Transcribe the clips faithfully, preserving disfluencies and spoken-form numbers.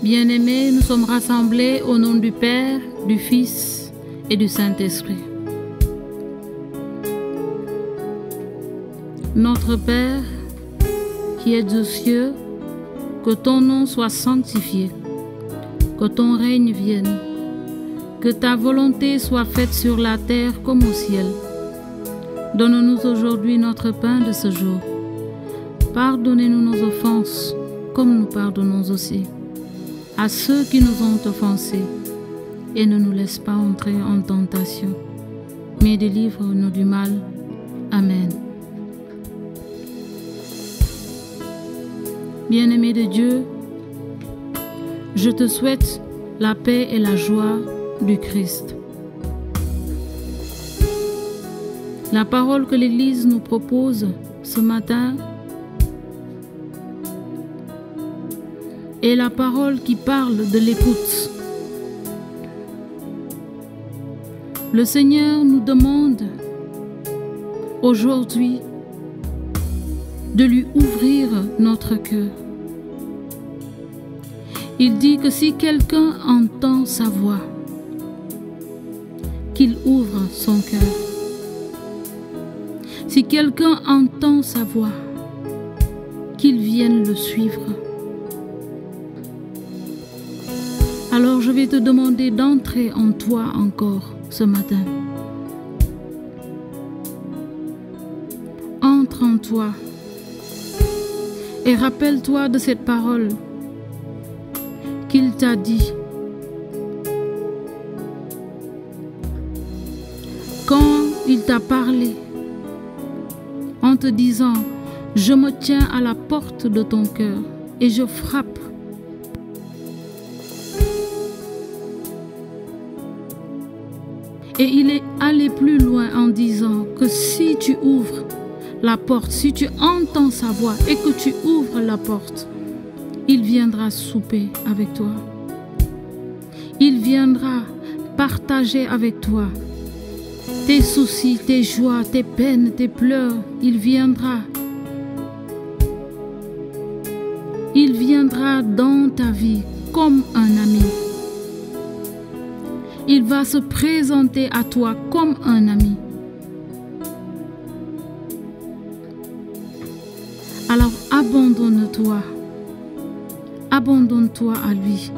Bien-aimés, nous sommes rassemblés au nom du Père, du Fils et du Saint-Esprit. Notre Père, qui es aux cieux, que ton nom soit sanctifié, que ton règne vienne, que ta volonté soit faite sur la terre comme au ciel. Donne-nous aujourd'hui notre pain de ce jour. Pardonnez-nous nos offenses, comme nous pardonnons aussi à ceux qui nous ont offensés, et ne nous laisse pas entrer en tentation, mais délivre-nous du mal. Amen. Bien-aimé de Dieu, je te souhaite la paix et la joie du Christ. La parole que l'Église nous propose ce matin est la parole qui parle de l'écoute. Le Seigneur nous demande aujourd'hui de lui ouvrir notre cœur. Il dit que si quelqu'un entend sa voix, qu'il ouvre son cœur. Si quelqu'un entend sa voix, qu'il vienne le suivre. Alors je vais te demander d'entrer en toi encore ce matin. Entre en toi et rappelle-toi de cette parole qu'il t'a dit. Quand il t'a parlé en te disant « Je me tiens à la porte de ton cœur et je frappe ». Et il est allé plus loin en disant que si tu ouvres la porte, si tu entends sa voix et que tu ouvres la porte, il viendra souper avec toi. Il viendra partager avec toi tes soucis, tes joies, tes peines, tes pleurs. Il viendra. Il viendra dans ta vie comme un ami. Il va se présenter à toi comme un ami. Alors abandonne-toi. Abandonne-toi à lui.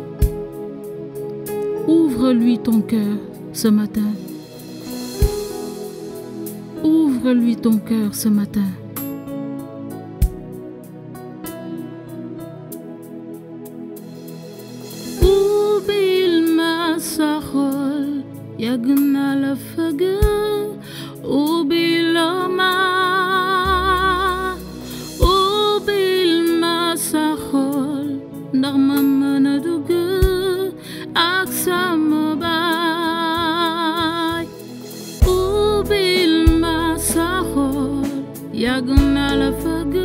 Ouvre-lui ton cœur ce matin. Ouvre-lui ton cœur ce matin. Sarol yagna la faga ubiloma ubilma sarol narmamana duga aksamabay ubilma sarol yagna la faga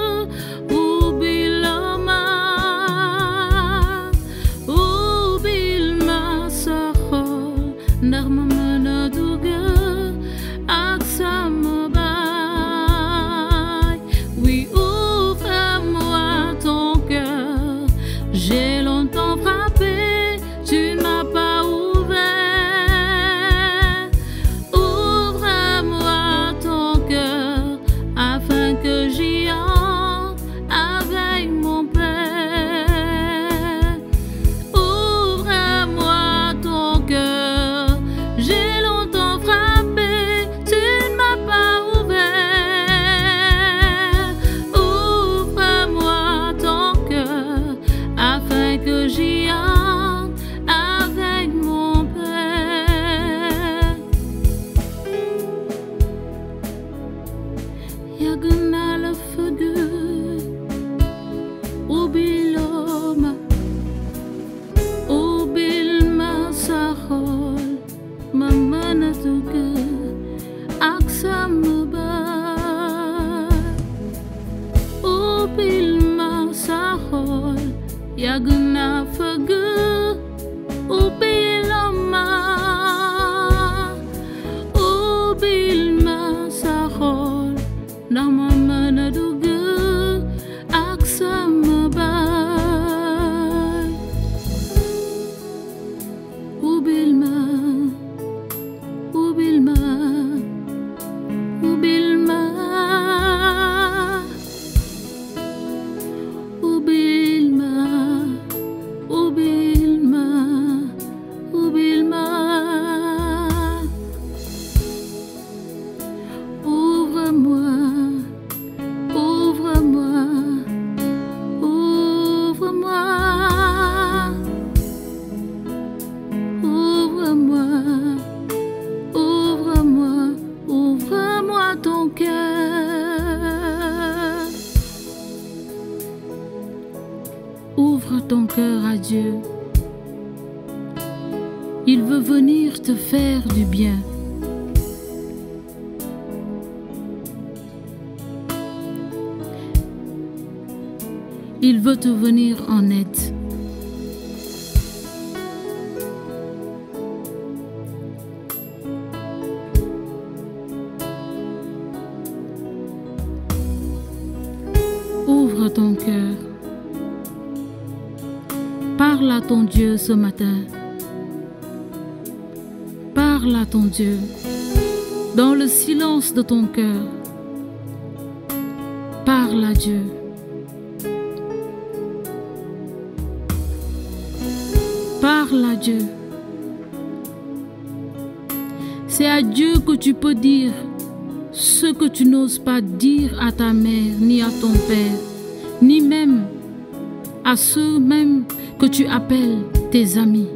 oui, ouvre-moi ton cœur. J'ai longtemps frappé, tu ne m'as pas ouvert. Ouvre-moi ton cœur afin que j'y entre avec mon Père. Ouvre-moi ton cœur. J'ai longtemps frappé, tu ne m'as pas ouvert. Ouvre-moi ton cœur afin que j'y entre avec mon Père. Yagna la fague ubiloma ubilma sahol mamana tuga aksamaba ubilma sahol yagna faga ubiloma ubilma sahol namamana duga aksamaba ton cœur à Dieu. Il veut venir te faire du bien. Il veut te venir en aide. Ouvre ton cœur. Parle à ton Dieu ce matin. Parle à ton Dieu dans le silence de ton cœur. Parle à Dieu. Parle à Dieu. C'est à Dieu que tu peux dire ce que tu n'oses pas dire à ta mère, ni à ton père, ni même à ceux même que tu appelles tes amis.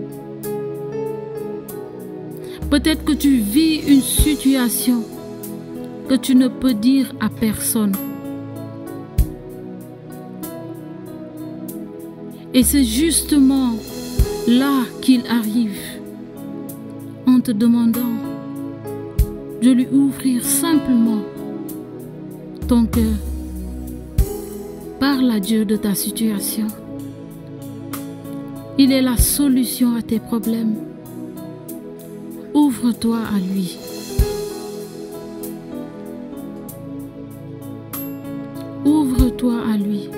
Peut-être que tu vis une situation que tu ne peux dire à personne. Et c'est justement là qu'il arrive en te demandant de lui ouvrir simplement ton cœur. Parle à Dieu de ta situation. Il est la solution à tes problèmes. Ouvre-toi à lui. Ouvre-toi à lui.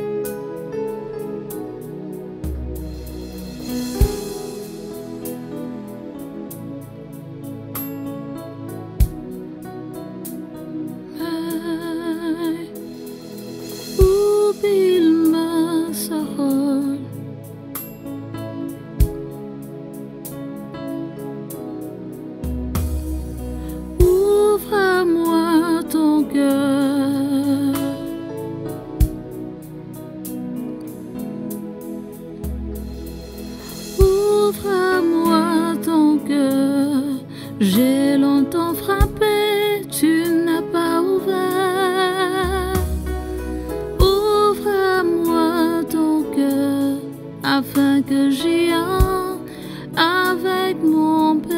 Ouvre-moi ton cœur. Ouvre-moi ton cœur. J'ai longtemps frappé, tu n'as pas ouvert. Ouvre-moi ton cœur afin que j'y entre avec mon Père.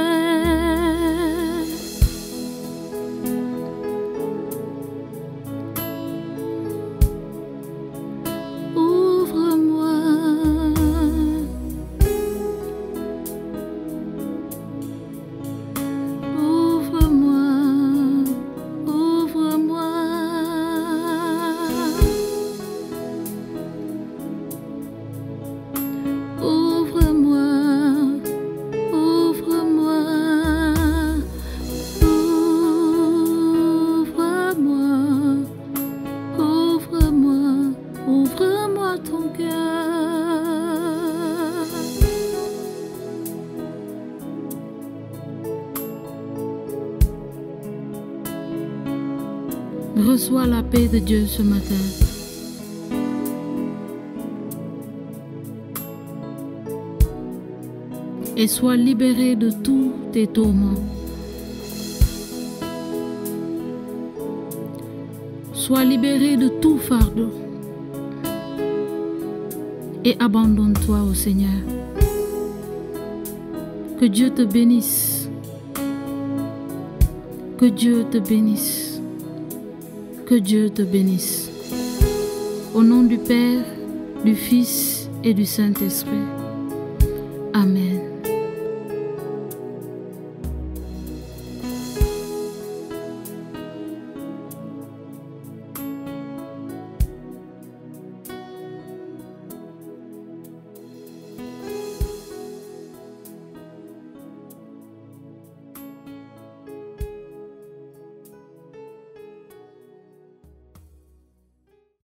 Reçois la paix de Dieu ce matin. Et sois libéré de tous tes tourments. Sois libéré de tout fardeau. Et abandonne-toi au Seigneur. Que Dieu te bénisse. Que Dieu te bénisse. Que Dieu te bénisse. Au nom du Père, du Fils et du Saint-Esprit.